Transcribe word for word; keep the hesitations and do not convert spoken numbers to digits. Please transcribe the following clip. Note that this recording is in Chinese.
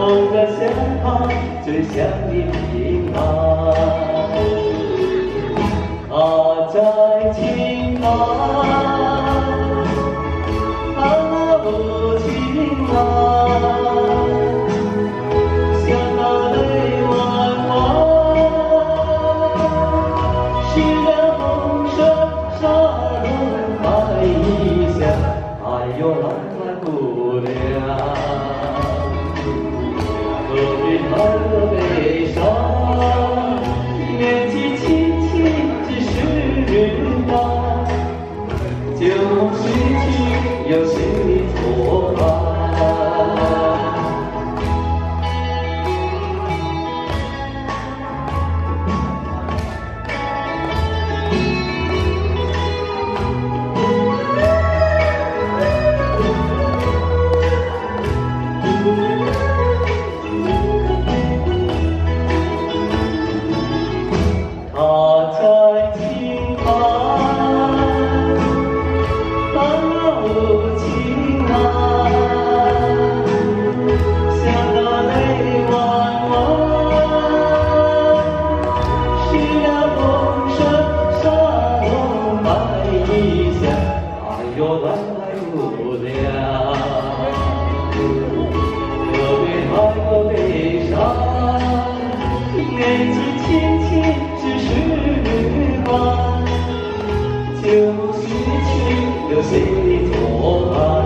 的向他最想你平安。他在青海，他无情啊，像那泪弯弯，湿了红色纱笼白衣裳，哎呦来来不了。 何必太多悲伤？年纪轻轻只是光，旧梦逝去有谁作伴？他在青海，他无情啊，像那泪弯弯，湿了红色纱笼白衣裳，哎呦来来不了，何必太过悲伤？年纪轻轻。 只是光，旧梦逝去，有谁作伴？